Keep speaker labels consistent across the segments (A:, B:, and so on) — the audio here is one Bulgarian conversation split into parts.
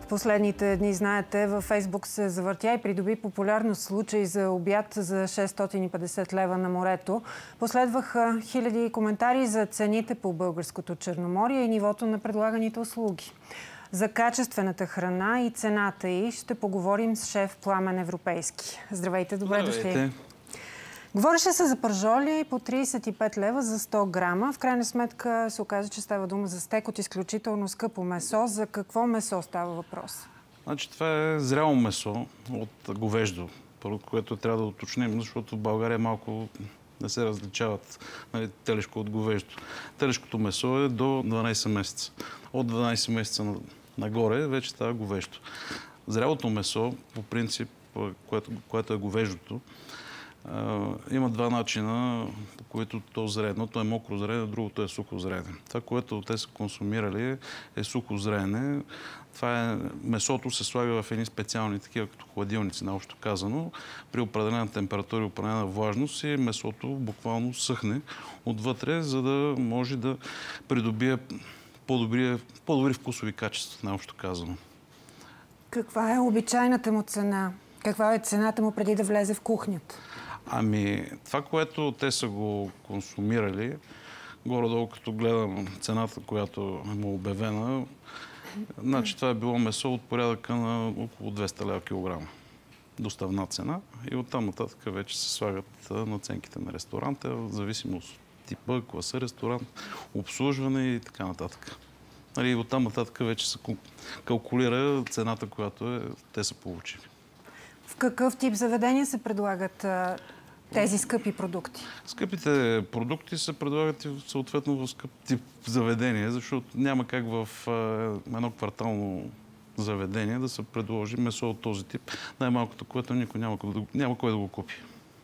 A: В последните дни, знаете, във Фейсбук се завъртя и придоби популярност случай за обяд за 650 лева на морето. Последваха хиляди коментари за цените по българското Черноморие и нивото на предлаганите услуги. За качествената храна и цената й ще поговорим с шеф Пламен Европейски. Здравейте, добре дошли. Говореше се за пържоли по 35 лева за 100 грама. В крайна сметка се оказа, че става дума за стек от изключително скъпо месо. За какво месо става въпрос?
B: Значи, това е зряло месо от говеждо, което трябва да уточним, защото в България малко не се различават, нали, телешко от говеждо. Телешкото месо е до 12 месеца. От 12 месеца нагоре вече става говеждо. Зрялото месо, по принцип, което е говеждото, има два начина, по които то зрее. Едното е мокро зреене, другото е сухо зреене. Това, което те са консумирали, е сухо зреене. Това е, месото се слага в едни специални такива, като хладилници, наобщо казано. При определена температура и определена влажност и месото буквално съхне отвътре, за да може да придобие по-добри вкусови качества, наобщо казано.
A: Каква е обичайната му цена? Каква е цената му преди да влезе в кухнята?
B: Ами, това, което те са го консумирали, горе-долу като гледам цената, която е му обявена, значи това е било месо от порядъка на около 200 лева килограма. Доставна цена. И оттам нататък вече се слагат наценките на ресторанта, в зависимост от типа, класа ресторант, обслужване и така нататък. И оттам нататък вече се калкулира цената, която те са получили.
A: В какъв тип заведения се предлагат тези скъпи продукти?
B: Скъпите продукти се предлагат и съответно в скъп тип заведения, защото няма как в едно квартално заведение да се предложи месо от този тип. Най-малкото, което никой няма кой да го купи.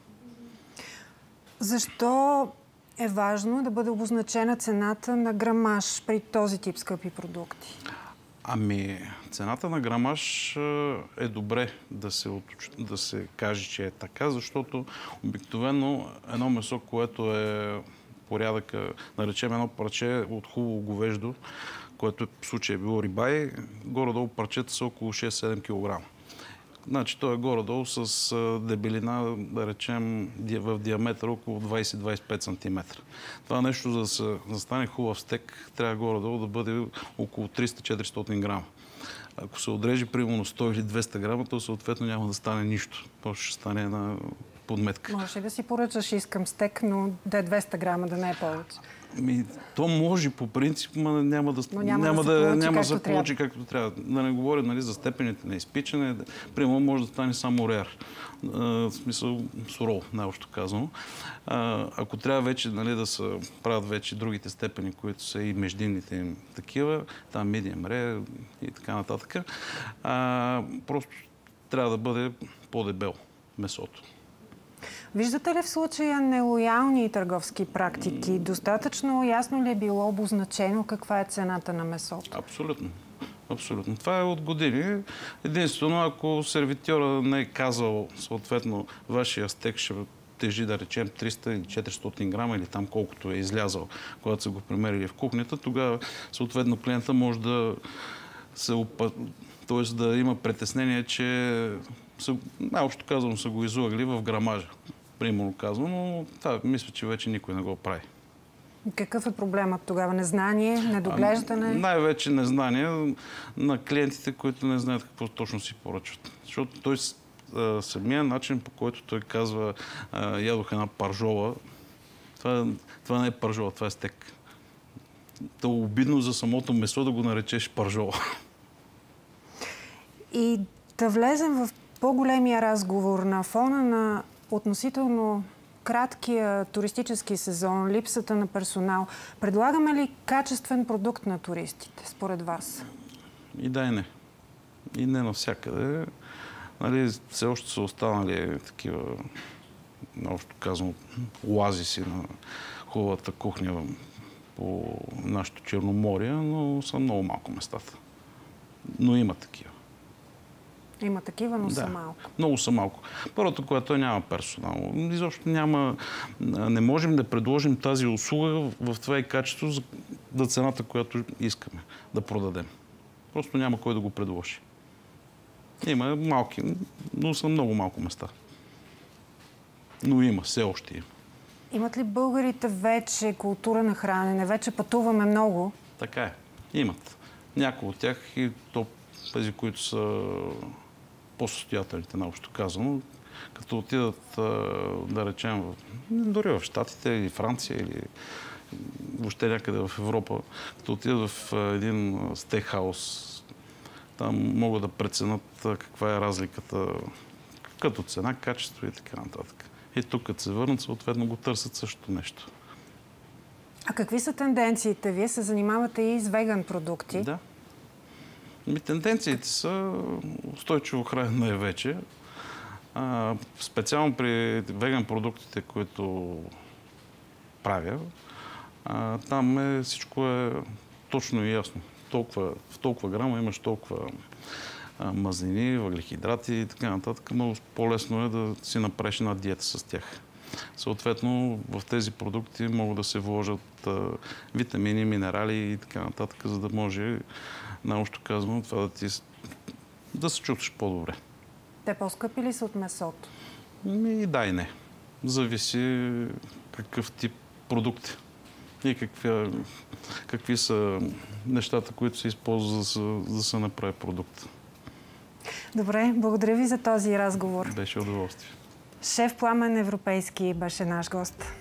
A: Защо е важно да бъде обозначена цената на грамаж при този тип скъпи продукти?
B: Ами, цената на грамаж е добре да се каже, че е така, защото обикновено едно месо, което е порядъка, наречем едно парче от хубаво говеждо, което в случая е било рибай, горе-долу парчета са около 6-7 кг. Значи, то е горе-долу с дебелина, да речем, в диаметър около 20-25 см. Това нещо, за да стане хубав стек, трябва горе-долу да бъде около 300-400 грама. Ако се отрежи примерно 100 или 200 грама, то съответно няма да стане нищо. То ще стане една подметка.
A: Можеш ли да си поръчаш, искам стек, но да е 200 грама, да не е повече?
B: То може по принцип, но няма да се получи както трябва. Да не говоря, нали, за степените на изпичане. Примерно може да стане само реар. В смисъл суров, най-общо казано. Ако трябва вече, нали, да се правят вече другите степени, които са и междинните им такива, там medium rare и така нататък, просто трябва да бъде по-дебел месото.
A: Виждате ли в случая нелоялни търговски практики? Достатъчно ясно ли е било обозначено каква е цената на месото? Абсолютно.
B: Абсолютно. Това е от години. Единствено, ако сервитьора не е казал, съответно, вашия стек ще тежи, да речем, 300 или 400 грама или там колкото е излязъл, когато са го примерили в кухнята, тогава, съответно, клиента може да да има притеснение, че най-общо казано са го излагали в грамажа. Примерно казвам, но това мисля, че вече никой не го прави.
A: Какъв е проблемът тогава? Незнание, недоглеждане?
B: Най-вече незнание на клиентите, които не знаят какво точно си поръчват. Защото той самия начин, по който той казва, ядох една пържола, това не е пържола, това е стек. То е обидно за самото месо да го наречеш пържола.
A: И да влезем в по-големия разговор на фона на относително краткия туристически сезон, липсата на персонал. Предлагаме ли качествен продукт на туристите, според вас?
B: И да, и не. И не навсякъде. Нали, все още са останали такива, общо казано, оазиси на хубавата кухня по нашето Черноморие, но са много малко местата. Но има такива.
A: Има такива, но са малко.
B: Много са малко. Първото, което няма персонал. Изобщо не можем да предложим тази услуга в това и качество за цената, която искаме да продадем. Просто няма кой да го предложи. Има малки, но са много малко места. Но има, все още има.
A: Имат ли българите вече култура на хранене? Вече пътуваме много.
B: Така е. Имат. Някои от тях и то тези, които са по-състоятелните, наобщо казано, като отидат, да речем, дори в Щатите или Франция или въобще някъде в Европа, като отидат в един стейкхаус, там могат да преценят каква е разликата като цена, качество и така нататък. И тук, като се върнат, съответно го търсят същото нещо.
A: А какви са тенденциите? Вие се занимавате и с веган продукти.
B: Да. Тенденциите са устойчиво хранене вече. Специално при веган продуктите, които правя, там всичко е точно и ясно. В толкова грама имаш толкова мазнини, въглехидрати и така нататък. Много по-лесно е да си направиш една диета с тях. Съответно, в тези продукти могат да се вложат витамини, минерали и така нататък, за да може, наобщо казвам, това да се чувстваш по-добре.
A: Те по-скъпи ли са от месото?
B: И да и не. Зависи какъв тип продукти и какви са нещата, които се използват за да се направи продукт.
A: Добре, благодаря ви за този разговор.
B: Беше удоволствие.
A: Шеф Пламен Европейски беше наш гост.